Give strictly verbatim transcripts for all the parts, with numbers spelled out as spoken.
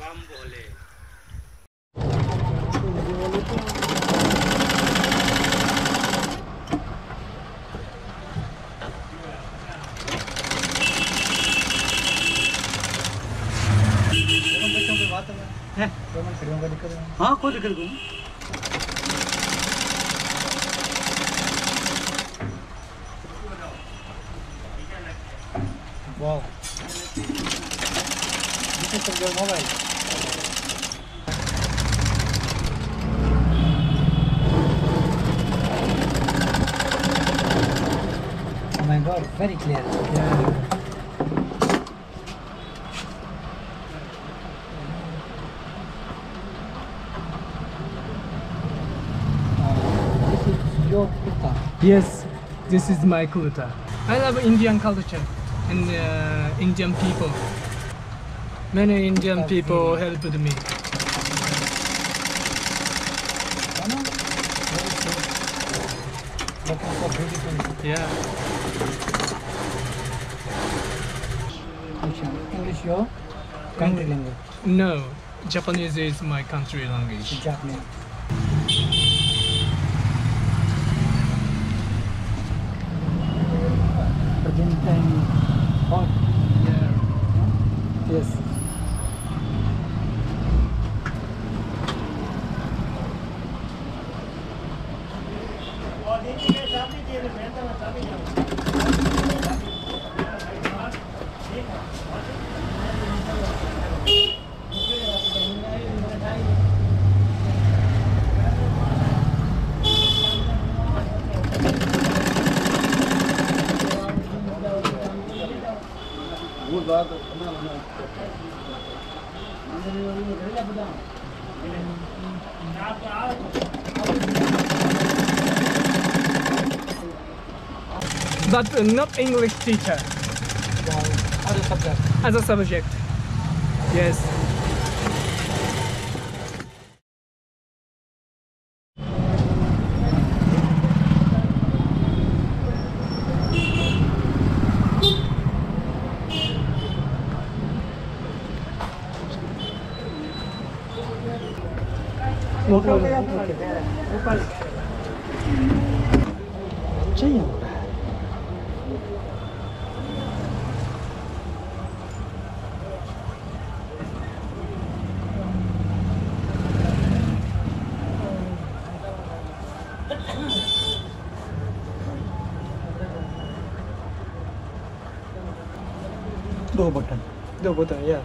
बम भोले। हाँ कोई दिक्कत नहीं। Wow. This is your mobile. Oh my God, very clear. Yeah. Your kurta. Yes, this is my kurta. I love Indian culture and uh, Indian people. Many Indian That's people really- helped me. Anna, very good. Looking so beautiful. Yeah. Which one? English your country language. No, Japanese is my country language. Japanese. Argentine hot. Yeah. Yes. But uh, not English teacher Wow. Other subject. as a subject. Yes. Okay. चाहिए दो button दो button, yeah.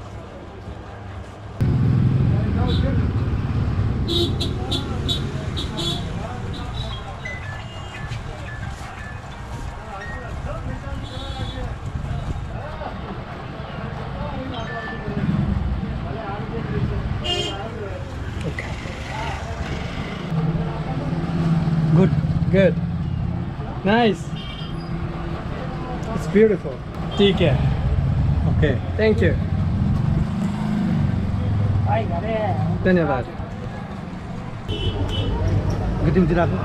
Okay. Good. Good. Nice. It's beautiful. Take care. Okay. Thank you. धन्यवाद. Gedung Jeraku.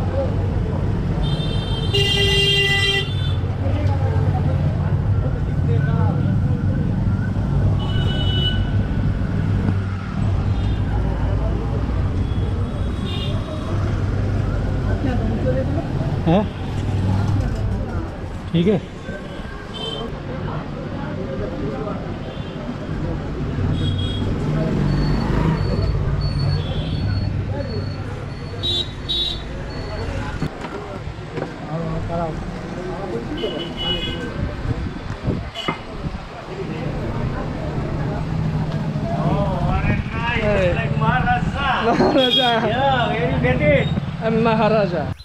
हाँ ठीक है Hey. Like Maharaja. Maharaja. Yeah, where you get it? I'm Maharaja.